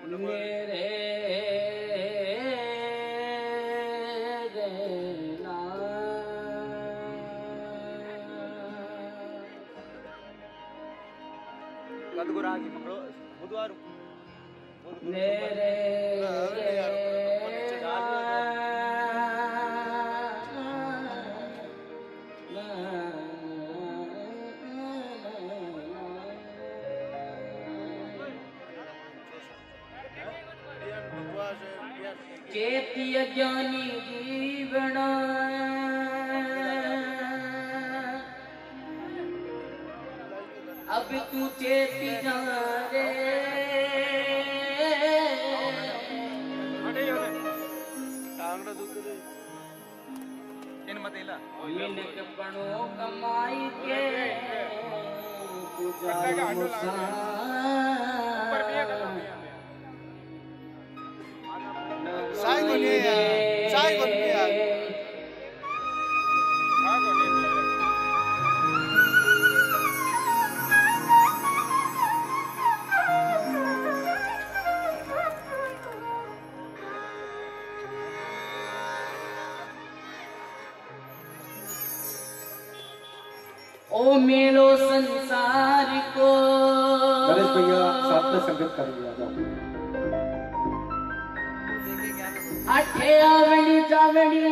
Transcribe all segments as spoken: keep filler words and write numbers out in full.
मेरे ಗದ್ಗುರಾಗಿ ಮಕ್ಕಳು ಬುಧವಾರ मेरे चेती अज्ञानी जीवना अब तू चेती जा रे मिनट पड़ो कमाई के साई को नहीं है साई को नहीं है ओ मेलो संसार को गणेश भैया साथ में संगत करेंगे आ जाओ अठे आवणी जावणी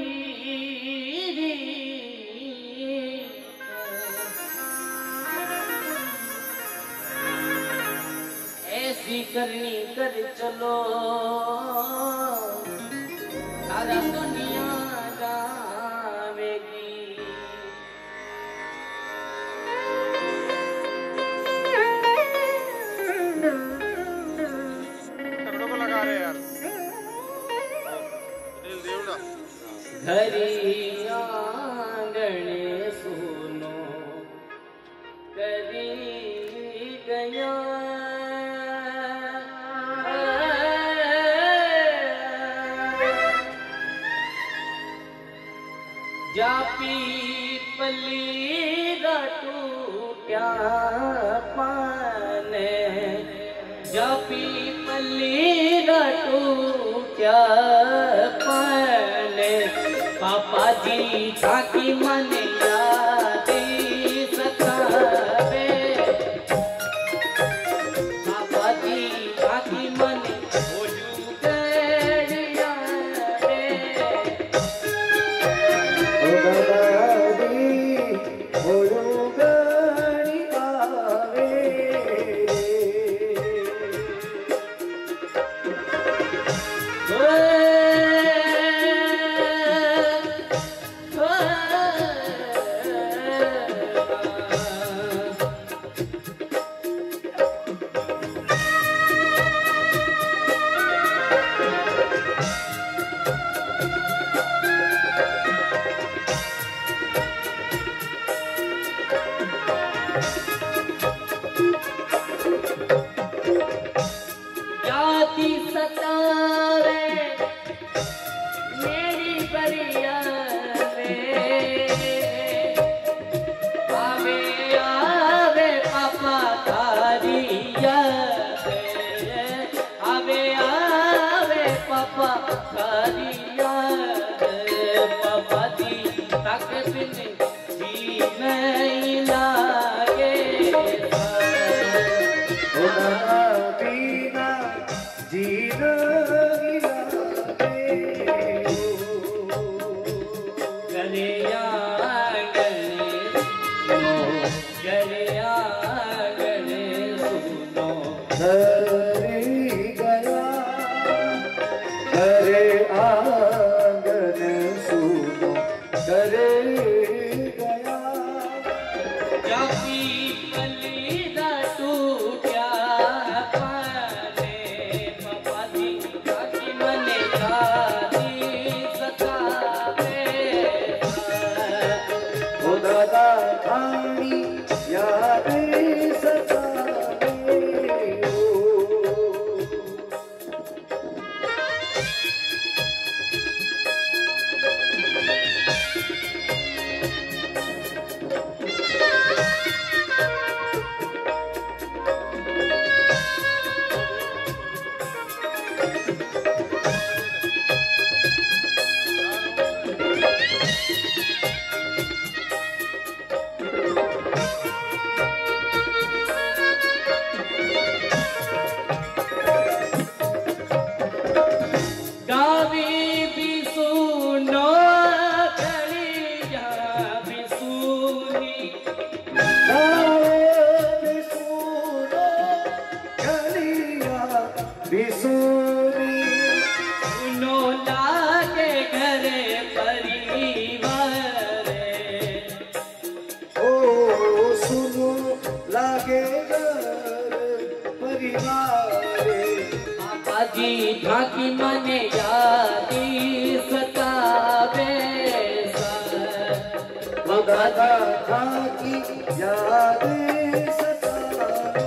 ऐसी करनी कर चलो सारा दुनिया जावेगी घरी आंगणे सुनो करी गया जापी पली टूट्या पाने जापी पली टूट्या पाने पापा जी ताकि मन याद सतावे पापा जी ताकि मन बोलू गड़िया रे ओ दादी बोलो गड़ी आवे सतावे मेरी बरिया आवे आवे पापा तारिया आवे आवे पापा तारिया पापा जी तक बिन जी नहीं लागे बिना जीना गलिया गलिया गले सुनो घरे गया घरे आंगन सुनो घरे गया जापी पली दा टूट्या पाने पापा जी ताकि मने गादी सतावे ओ दादा खानी याद सतावे ओ बिसुनी सुनो लागे घरे परिवार ओ सुनो लागे घर परिवार बाबाजी झांकी मने यादी सतावे दादा की याद सतावे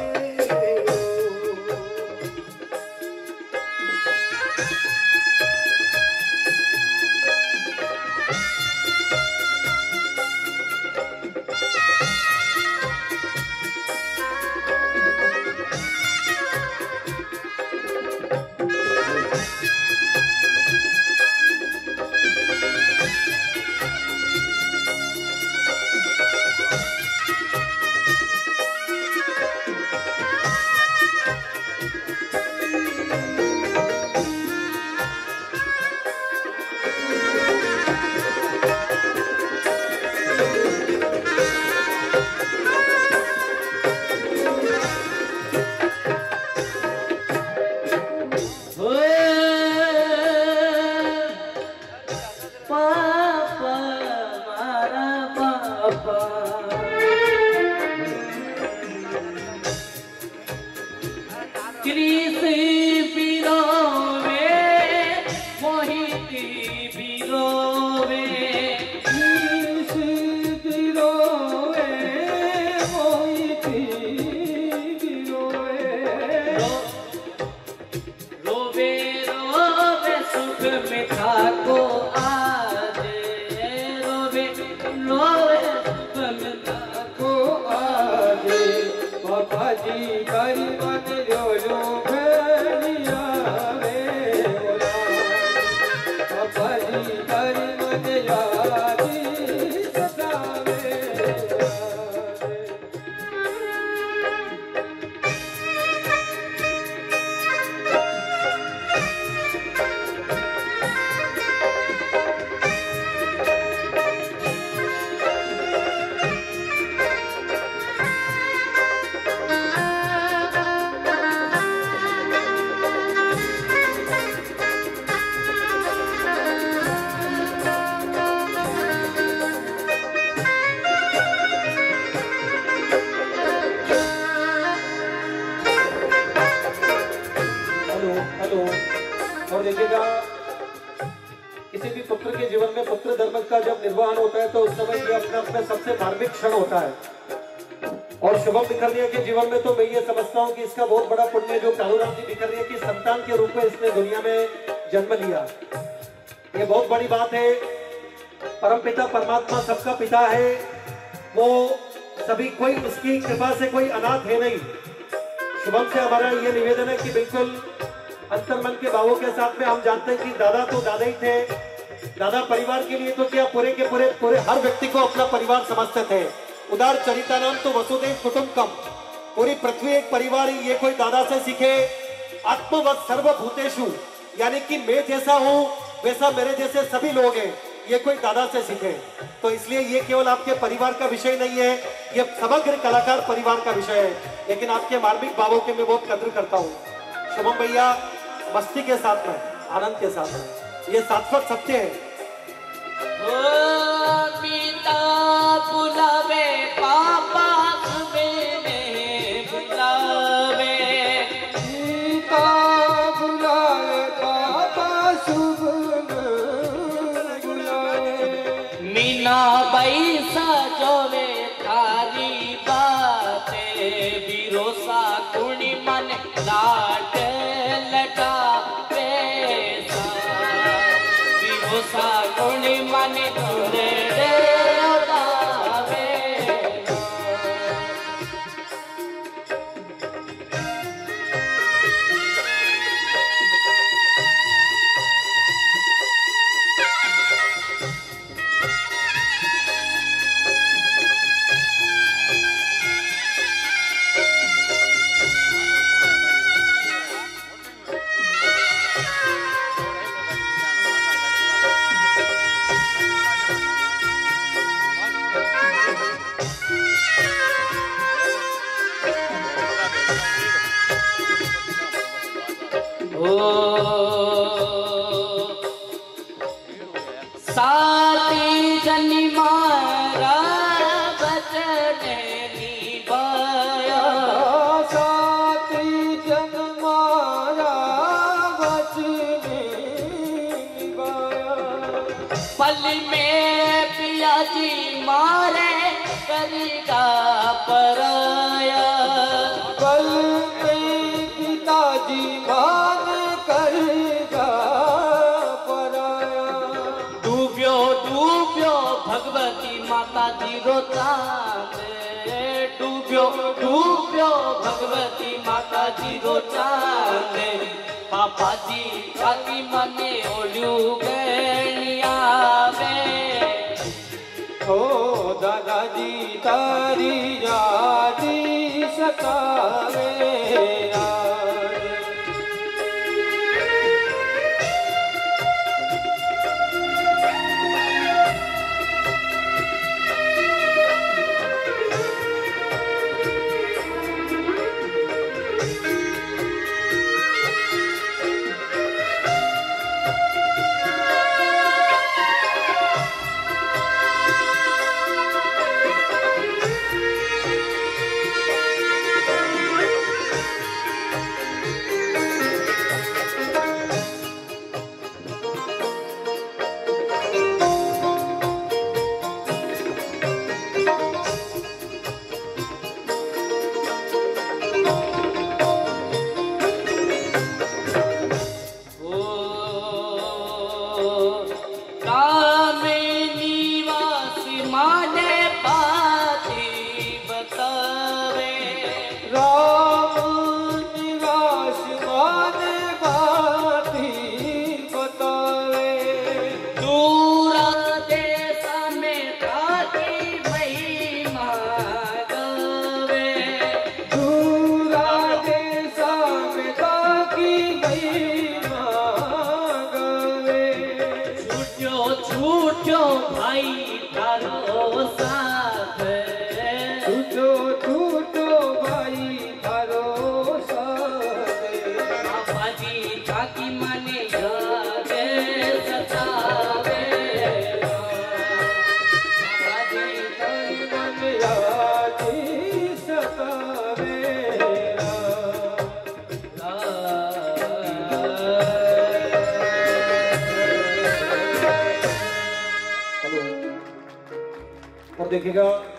और देखिएगा किसी भी पुत्र के जीवन में पुत्र धर्म का जब निर्वहन होता है तो उस समय ये अपने अपने सबसे धार्मिक क्षण होता है। और शुभम बिखरिया के जीवन में तो मैं ये समझता हूँ कि इसका बहुत बड़ा पुण्य जो कालूराम जी बिखरिया की संतान के रूप में इसने दुनिया में जन्म लिया, ये बहुत बड़ी बात है। परम पिता परमात्मा सबका पिता है, वो सभी कोई उसकी कृपा से कोई अनाथ है नहीं। शुभम से हमारा ये निवेदन है कि बिल्कुल अंतर्मन के भावों के साथ में हम जानते हैं कि दादा तो दादा ही थे, दादा परिवार के लिए तो क्या पूरे के पूरे पूरे हर व्यक्ति को अपना परिवार समझते थे। उदार चरिता नाम तो वसुदेव कुटुंबकम, पूरी पृथ्वी एक परिवार ही, ये कोई दादा से सीखे। आत्मवत् सर्वभूतेषु, यानी कि मैं जैसा हूँ वैसा मेरे जैसे सभी लोग हैं, ये कोई दादा से सीखे। तो इसलिए ये केवल आपके परिवार का विषय नहीं है, ये समग्र कलाकार परिवार का विषय है। लेकिन आपके मार्मिक भावों के मैं बहुत कदर करता हूँ। शुभम भैया मस्ती के साथ में, आनंद के साथ में, ये शाश्वत सत्य है। ओ पिता बुलावे पापा मेरे बुलावे, पिता बुलावे पापा शुभ बुलावे, मीना बाई सजोवे थारी बाते, बिरोसा कुणी मन लाट लटावे सा, बिरोसा कुणी मन तुले दावे। साथी जनी मारा बचन निभाया, साथी जन मारा बचन निभाया। पल में पिया जी मारे करेगा पराया, पल में पिताजी मान करेगा पराया। डूब्यो डूब्यो भगवती माता जी रोता दे, डूब्यो डूब्यो भगवती माता जी रोता दे। पापा जी छाती मने ओल्यू गणिया वे, ओ दादाजी तारी यादी सतावे यार। छूटो भाई तारो साथ, छूटो छूटो भाई तारो साथ। पापा जी ताकि मने याद सतावे, पापा जी तारी मन याद सतावे। और देखिएगा